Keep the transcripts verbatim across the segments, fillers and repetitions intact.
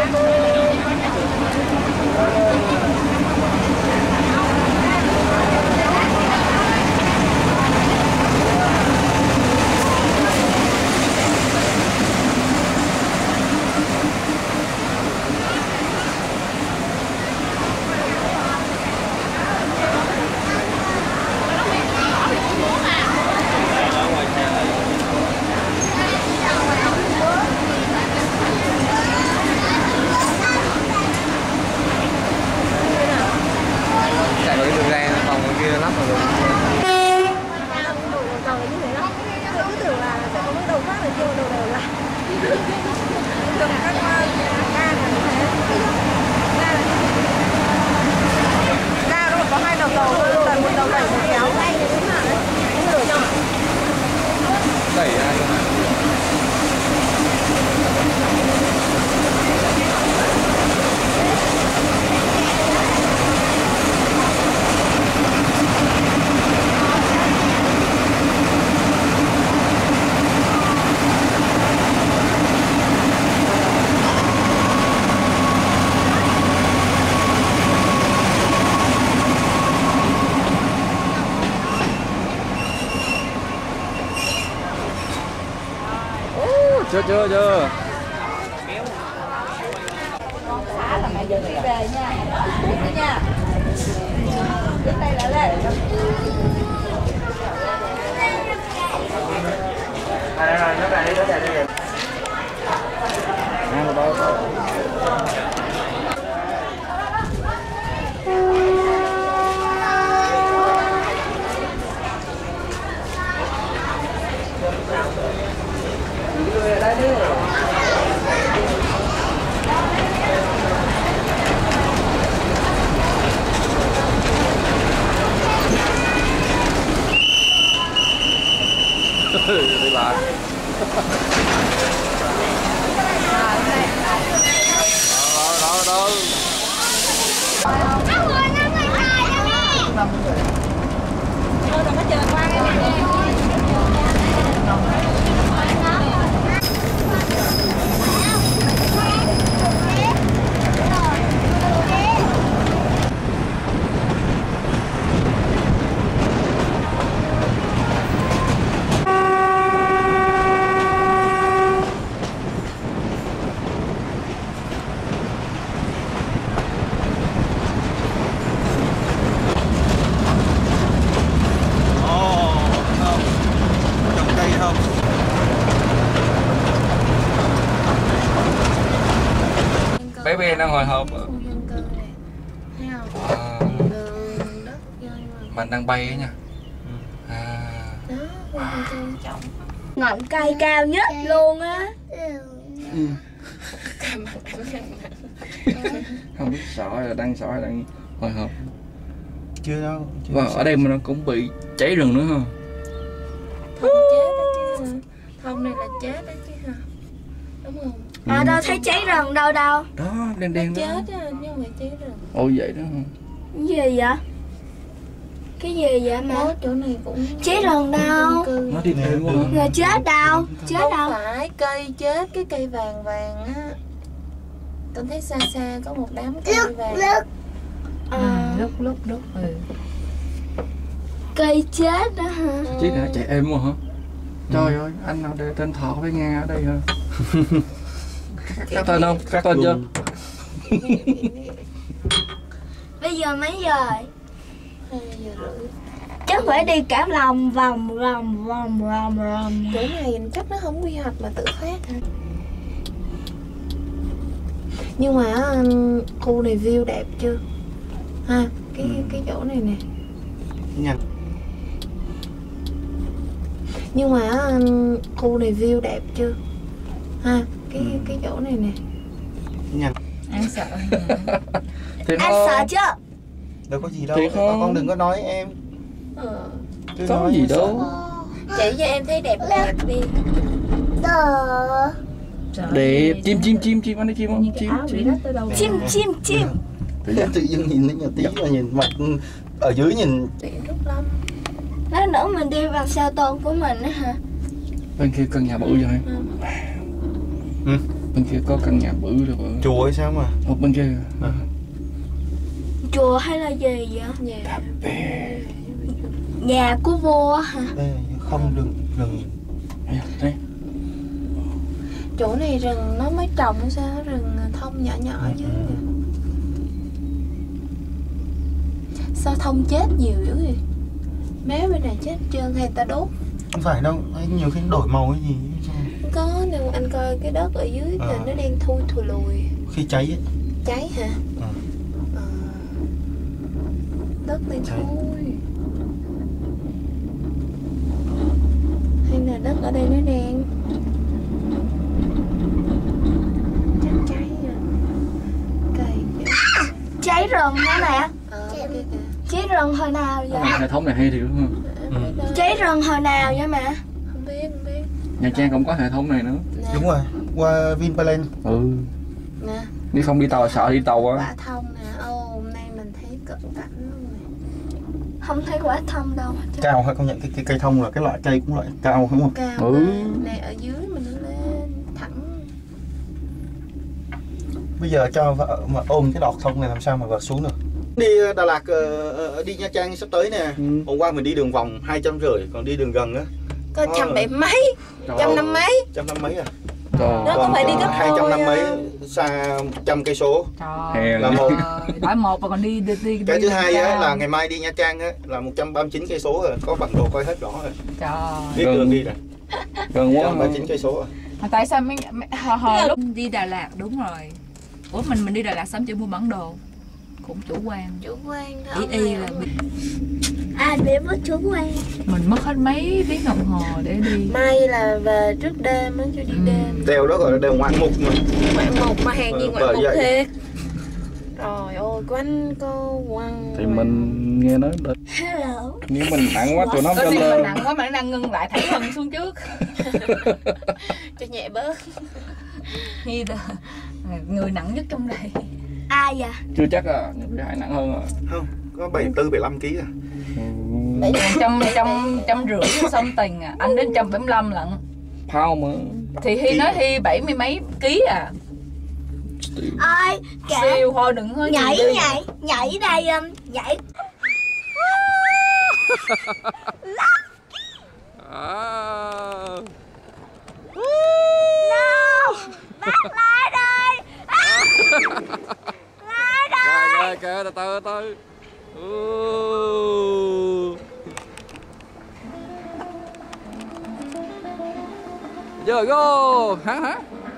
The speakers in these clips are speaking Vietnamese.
Chưa chưa chưa. Xã là mày dừng đi về nha. Đi nha. Đến đây lại lên. Rồi rồi, nó về đi, nó về đi. À, đâu đâu. Đi lại. Đó đó đó. Năm người, năm người tài nha mẹ. Thôi đừng có chờ qua cái này. Bé bé đang hồi hộp. À, mình đang bay ấy nha. À. Ngọn cây cao nhất luôn á. Ừ. Không biết sợ là đang sợ hay đang hồi hộp. Chưa đâu. Chưa Và ở đây mà nó cũng bị cháy rừng nữa ha. Thông chết đó chứ. Thông này là chết đó chứ hả? Đúng không? À đâu thấy cháy rừng đâu đâu. Đó, đen đen đó. Chết á, nhưng mà cháy rừng. Ồ vậy đó hả? Cái gì vậy? Cái gì vậy mà? Ở chỗ này cũng cháy rừng đâu? Nó đi thêm quá hả? Rồi chết đâu? Chết không đâu? phải cây chết, cái cây vàng vàng á. Con thấy xa xa có một đám cây vàng. À, Lúc lúc lúc ừ. cây chết đó hả? Chứ đã chạy êm quá hả? Trời ơi, anh nào để tên Thọ với Nga ở đây hả? Khác tên không? Khác tên chưa? Bây giờ mấy giờ rồi? Hai giờ rưỡi. Chắc phải đi cả lòng vòng vòng vòng vòng vòng. Chỗ này chắc nó không quy hoạch mà tự phát hả? Nhưng mà khu này view đẹp chưa? Ha, cái Ừ. cái chỗ này nè. Nhanh. Nhưng mà khu này view đẹp chưa? Ha, cái Ừ. cái chỗ này nè. Nhanh. Anh sợ hả? Thì Anh thôi. sợ chưa? Đâu có gì đâu. Thiệt không? Con đừng có nói em. Ờ. Chứ Có nói gì em sợ. đâu. Chỉ cho em thấy đẹp đẹp đi. Trời Đẹp, ơi, chim chim chim chim anh đi chim như không? cái Chim áo bị chim. đất tới đâu Chim chim chim. Tự nhiên tự dưng nhìn nó tí là nhìn mặt ở dưới nhìn. Tiện rút lắm. Lát nữa mình đi bằng xe ô tô của mình á hả? Bên kia căn nhà bự rồi. Ừ. Bên kia có căn nhà bự rồi bự. Chùa hay sao mà? Một bên kia. À. Chùa hay là gì vậy? Nhà. Nhà của vua hả? Đây không rừng rừng. Đây. Chỗ này rừng nó mới trồng sao, rừng thông nhỏ nhỏ chứ. Ừ. Sao thông chết nhiều dữ vậy? Mé bên này chết trơn hay ta đốt? Không phải đâu, nhiều khi đổi màu cái gì. Có, nên anh coi cái đất ở dưới à. Là nó đen thui thùi lùi. Khi cháy ấy. Cháy hả? À. À. Đất đen thui. Hay là đất ở đây nó đen? Chắc cháy rồi. Cây Cháy rừng hả mẹ? Ờ, cái kìa. Cháy rừng hồi nào vậy? Hệ thống này hay thiệt không? Ừ. Cháy rừng hồi nào vậy mẹ? Không biết, không biết. Nha Trang cũng có hệ thống này nữa. Nè. Đúng rồi, qua Vinpearl. Ừ. Nè. Đi không đi tàu sợ đi tàu á. Quả thông nè. Ô, hôm nay mình thấy cận cảnh luôn này. Không thấy quả thông đâu. Cao hay công nhận cái, cái cây thông là cái loại cây cũng loại cao đúng không? Cao Ừ. mà. Nè ở dưới mình lên thẳng. Bây giờ cho vợ mà ôm cái đọt thông này làm sao mà vợ xuống được? Đi Đà Lạt, đi Nha Trang sắp tới nè. Ừ. Hôm qua mình đi đường vòng hai trăm rưỡi, còn đi đường gần á có trăm bảy mấy, trăm năm mấy, trăm năm mấy à? Trời. Nó có phải đi gấp hai trăm năm đôi mấy, xa trăm cây số. Trời là một. Hỏi một mà còn đi đi đi. Cái đi thứ hai á, ra. là ngày mai đi Nha Trang á, là một trăm ba mươi chín cây số rồi, có bản đồ coi hết rõ rồi. Trời. Biết đường đi rồi. Gần quá. một trăm ba mươi chín cây số rồi. Mà tại sao mấy, mấy hồi, hồi lúc đi Đà Lạt đúng rồi. Ủa mình mình đi Đà Lạt sớm chỉ mua bản đồ. Cũng chủ quan. chủ quan thôi. Ý y là bị... À bị mất chủ quan. Mình mất hết mấy tiếng đồng hồ để đi. May là về trước đêm mới cho đi Ừ. đêm. Đèo đó gọi là đèo ngoạn mục mà. Ngoạn mục mà hàng gì Ờ, ngoạn mục vậy. thiệt. Trời ơi, quanh cô quăng. Thì mình nghe nói được. Hello. Nếu mình nặng quá tụi nó Có lên gì mình lên. nặng quá mà nó đang ngưng lại thảy thân xuống trước. Cho nhẹ bớt. Như là người nặng nhất trong đây. Ai vậy? Chưa chắc à, những cái nặng hơn à. Không, có bảy mươi tư, bảy mươi lăm ký à. Trăm trăm trăm rưỡi xong tình à, anh đến trăm bảy mươi lăm lận. Phao mà. Thì Hy nói Hy bảy mươi mấy ký à. Ơi kệ. Siêu thôi đừng có Nhảy gì đi. nhảy nhảy đây um, nhảy. À. No. Bắt lại đây. Lại đây. Kìa kìa từ từ từ. Ừ. Giờ go hả hả.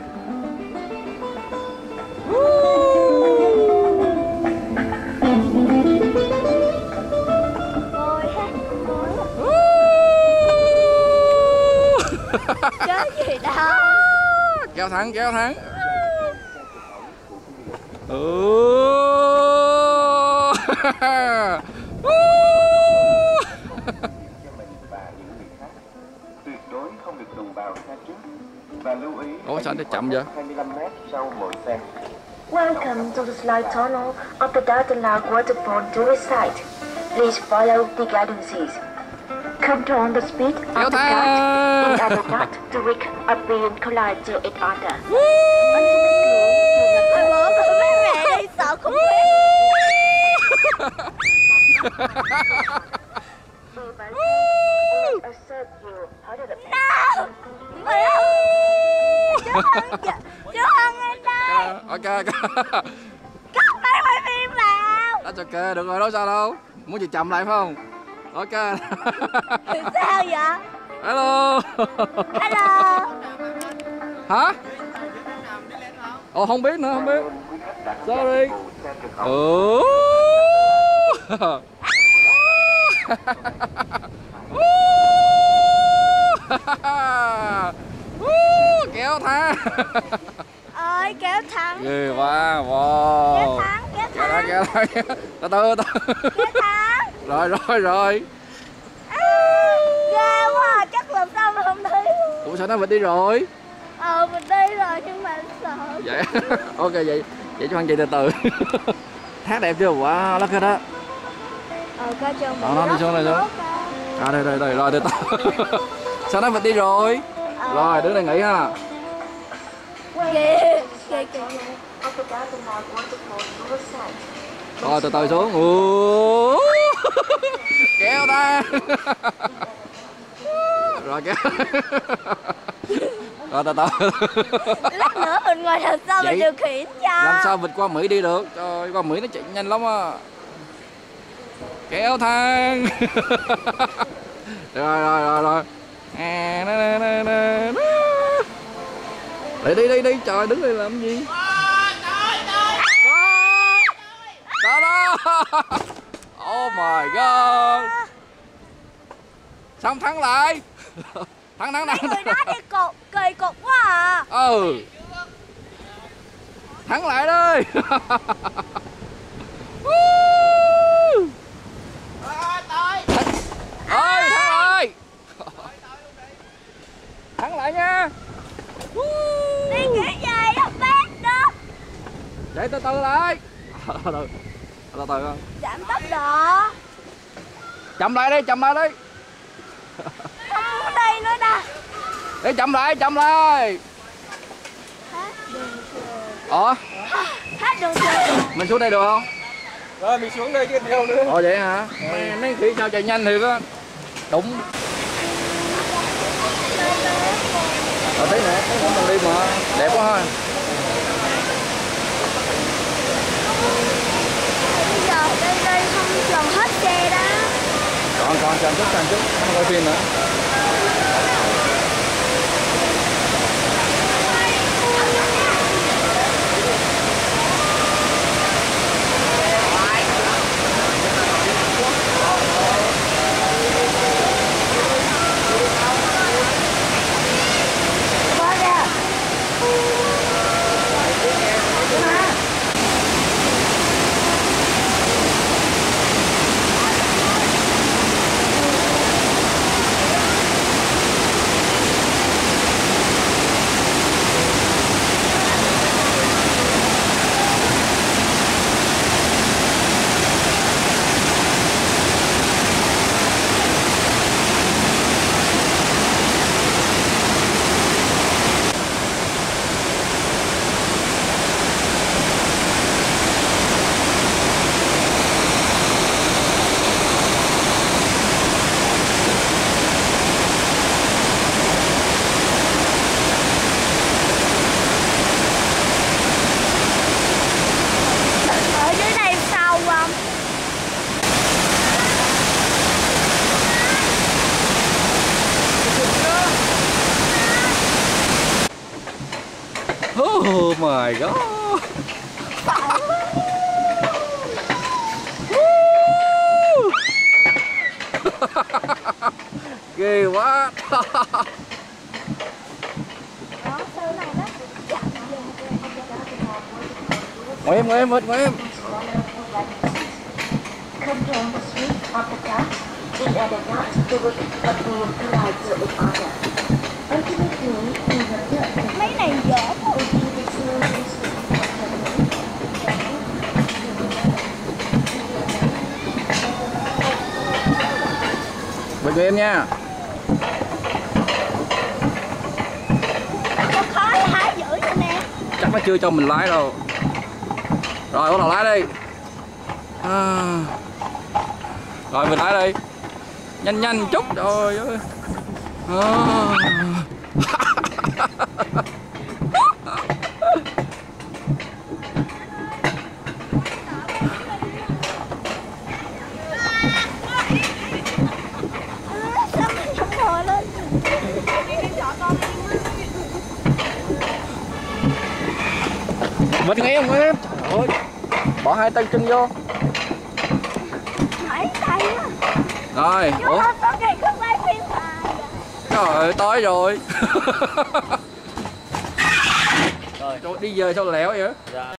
Ngồi ha. Ngồi. Chết gì đâu. Kéo thẳng kéo thẳng. Ừ. Tuyệt đối không được đụng vào xe trước và lưu ý Ủa sao nó chậm vậy? hai mươi lăm mét sau mỗi xe. Welcome to the slide tunnel of the Dardanelles waterfall tourist site. Please follow the guidances. Control the speed of the cart in order not to wreak or being collide to each other. Ôi bố con mấy mẹ đi sợ không biết. Chú Hân, chú Hân anh đây. Ok ok. Cắt mấy quay phim vào. That's ok, được rồi đâu sao đâu. Muốn gì chậm lại phải không? Ok. Thì sao vậy? Hello. Hello. Hả? Ồ không biết nữa, không biết. Sorry. Ừ. Kéo thang. Ơi kéo thẳng. Ghê quá, wow. Kéo thẳng, kéo Kéo thang, thẳng. kéo thang. Từ từ từ. Kéo thẳng. Rồi rồi rồi. À, ghê quá à, chắc làm sao mà không thấy luôn. Ủa sao nó mình đi rồi? Ờ mình đi rồi nhưng mà sợ. Vậy. Ok vậy. Vậy cho anh chạy từ từ. Thác đẹp chưa? Wow, lắc hết á. Ờ coi chừng. Đó, nó đi xuống này xuống. À đây đây đây rồi từ từ. Sao nó mình đi rồi? Rồi đứng đây nghỉ ha. Kìa, kìa, kìa. of the Dadelag waterfall riverside. Rồi từ từ xuống. Ủa. Kéo ta. Rồi kéo. Rồi từ từ. Lát nữa mình ngồi làm sao mình Vậy? điều khiển cho. Làm sao vịt qua Mỹ đi được? Trời, qua Mỹ nó chạy nhanh lắm á. Kéo thang. Rồi rồi rồi rồi. À, nè, nè, nè, nè, nè. Đi đi đi đi, trời đứng đây làm gì? Đó đó. Oh my god. Xong thắng lại. Thắng thắng thắng. Mấy người đó đi cục, kỳ cục quá à. Ừ. Thắng lại đây. Ơi thắng lại. Thắng lại nha. Đi nghĩa gì không biết đó. Chạy từ từ lại. Từ từ từ từ. Giảm tốc độ. Chậm lại đi, chậm lại đi. Không muốn đi nữa nè. Đi chậm lại, chậm lại. Hết đường trường. Ủa? Hết đường trường. Mình xuống đây được không? Rồi mình xuống đây tiếp theo nữa. Ồ vậy hả? Mấy, mấy khỉ sao chạy nhanh thì có đụng. Ờ thấy nè, thấy không đi mà đẹp quá ha. Bây giờ đây đây không chọn hết xe đó. Còn còn chờ chút, chờ chút, không quay phim nữa. Ở dưới này sâu không? Oh my god. Ghê quá. Ngồi em, ngồi em, ngồi em. Come down the street of the cat. In order not to look at the collide with each other. Ultimately, in the third Mấy này dở quá. will be the solutions Với tụi em nha. Có khó hả dữ cho nè. Chắc nó chưa cho mình lái đâu. Rồi bắt đầu lái đi. À. Rồi mình lái đi. Nhanh nhanh chút trời ơi. À. Sao mình không ngồi lên? Mình nghe không em? Trời ơi. Bỏ hai tay chân vô. Mãi tay á. Rồi, Chú ủa? ơi, sao kỳ không quay phim mà. Trời ơi, tối rồi. Rồi. Đi về sao lẻo vậy?